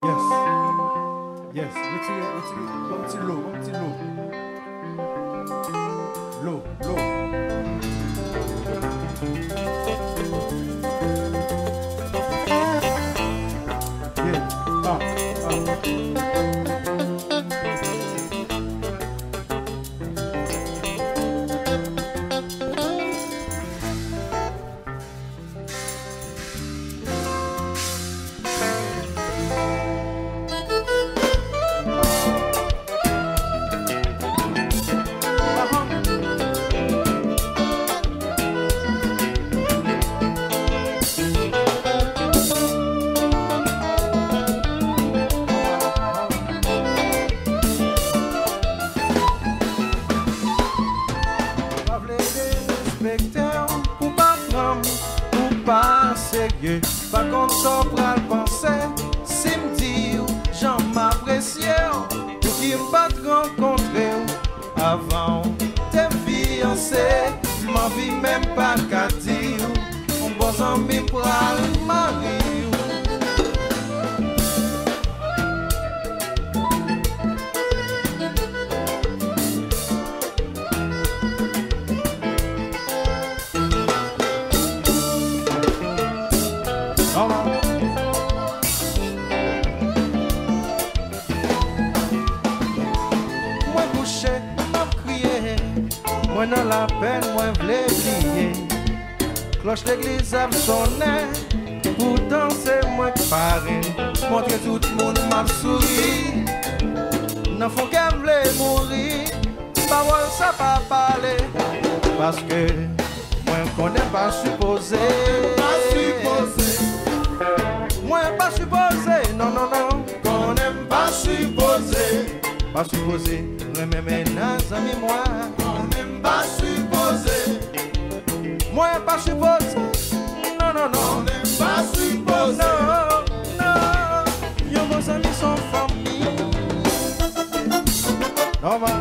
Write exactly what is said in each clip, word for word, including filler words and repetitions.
Yes. Yes. Retirez, retirez. Un petit lot, un petit lot. L'eau, l'eau. Yeah. Ah, pas qu'on s'en pral penser, si m'dit j'en m'apprécier, ou qui m'pas rencontrer avant t'es fiancé, m'envie même pas qu'à dire, mon bon ami pral mari. Moi dans la peine, moi v'lais crier. Cloche l'église a sonné. Pourtant c'est moi qui parle. Montre tout le monde m'a souri. N'en font qu'elle v'lait mourir. Parole ça pas parler. Parce que moi qu'on n'est pas supposé. Pas supposé. Moi pas supposé. Non, non, non. Qu'on n'aime pas supposé. Pas supposé. Remets mes amis moi. Pas supposé, moi pas supposé, non non non, on n'est pas supposé, non non, yo vos amis sont famille, non va.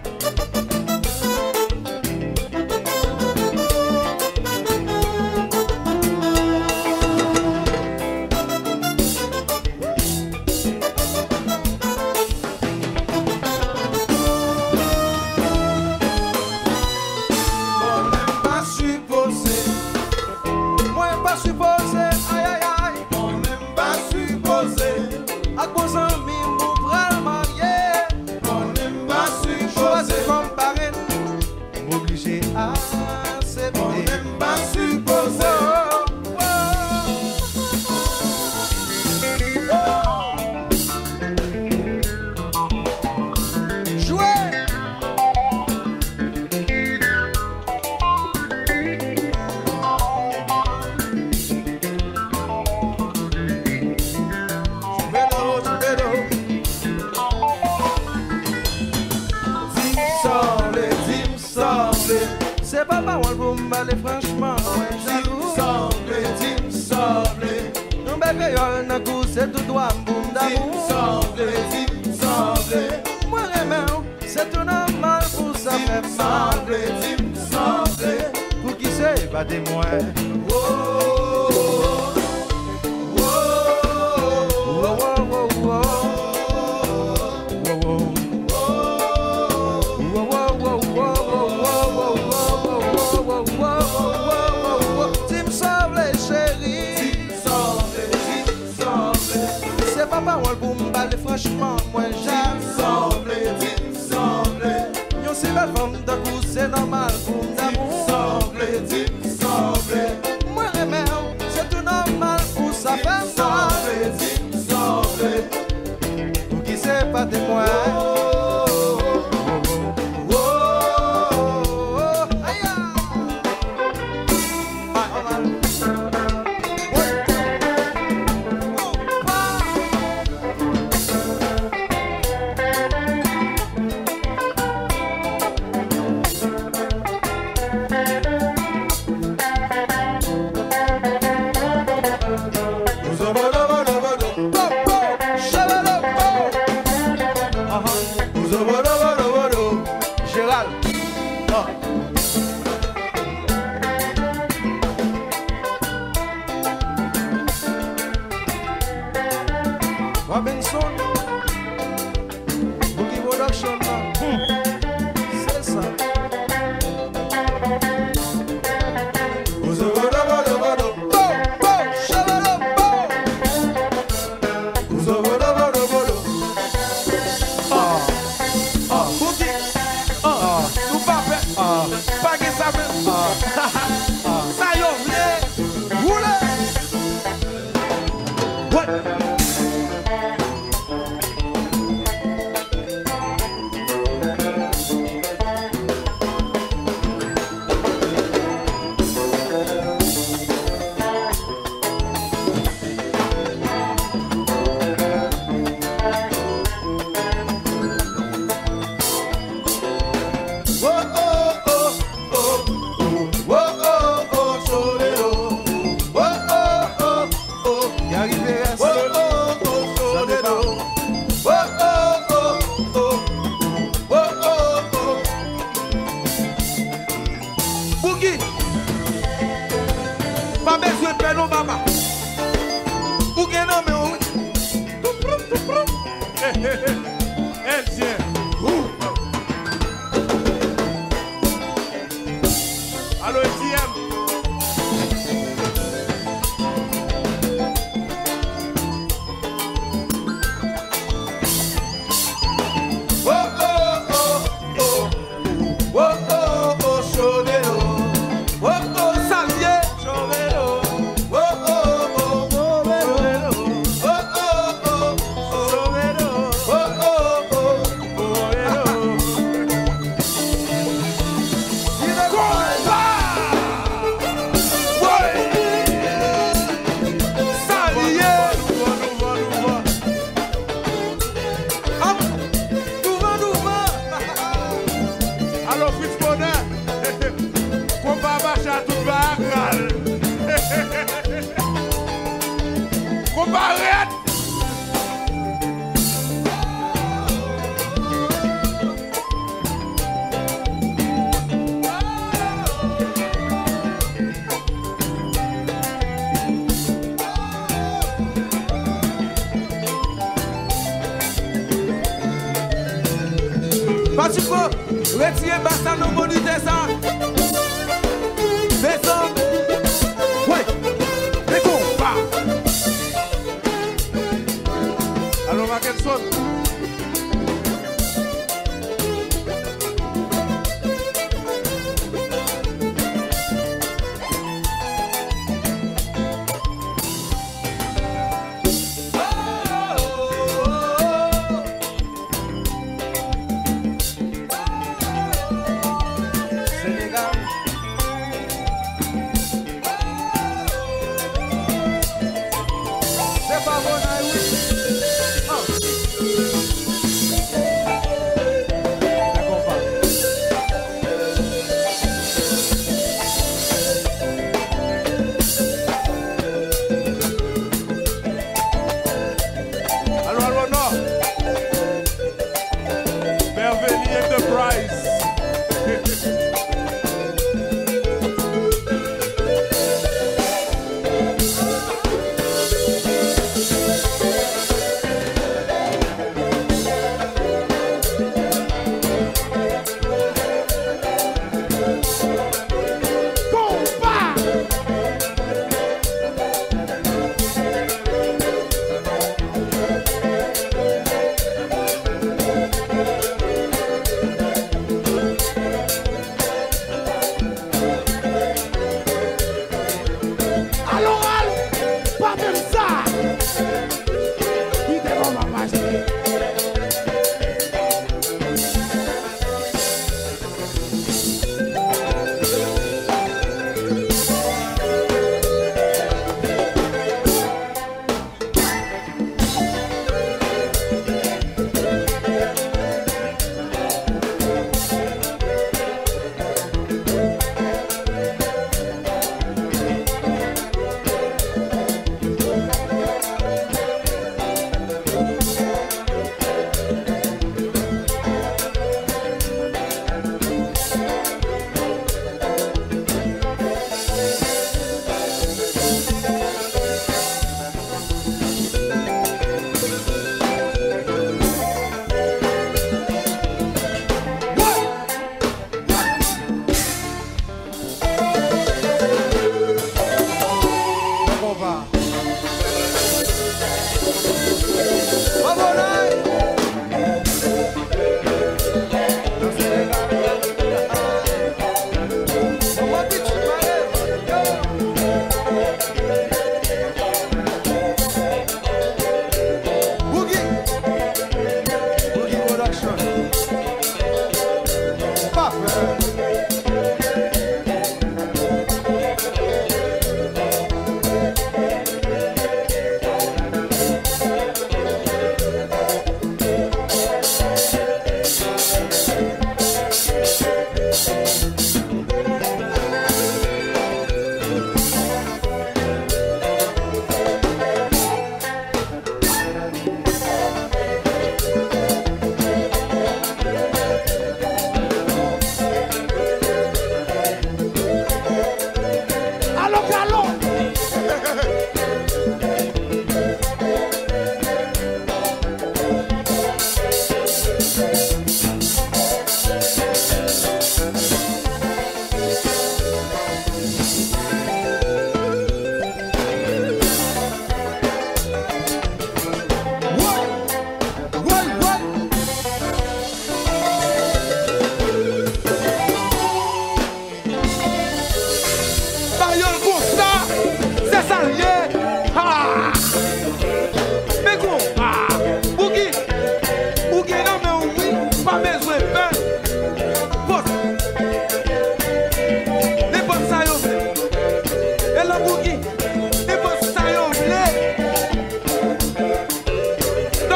C'est pas parole pour m'aller franchement, ouais, jaloux. Semble, dis-me, semble. Un bel créole n'a coup, c'est tout droit, boum d'amour. Semble, dis-me, semble. Moi, remède, c'est tout normal pour ça faire mal. Semble, dis-me, semble. Pour qui c'est, pas des moins. Oh, oh, oh, oh, oh, oh, oh, oh. Parole pour m'baller franchement, moi j'aime semblé, dis-me semblé. Yon si belle femme d'un coup c'est normal pour m'amour. Semblé, dis-me semblé. Moi remède, c'est tout normal pour ça faire mal. Semblé, dis-me semblé. Pour qui c'est pas témoin. Uh-huh. Robinson, Boogie Production, hmm. C'est ça. Parce qu'il faut retirer Bassa nos moniteurs ça. Fais ça. Ouais. Mais Konpa. Alors, Mackenson. C'est pas bon,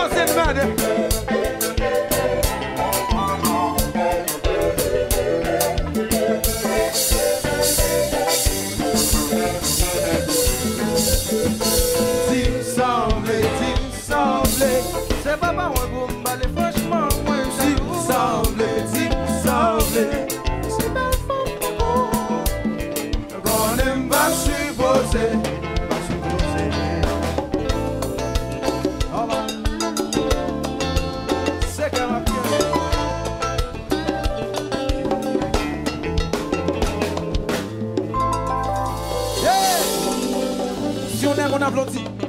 doesn't matter. Team semblé, team semblé. C'est pas pas moi pour m'aller franchement moi. Team semblé, team semblé. C'est pas faux. Qu'on aime pas supposer. On applaudit.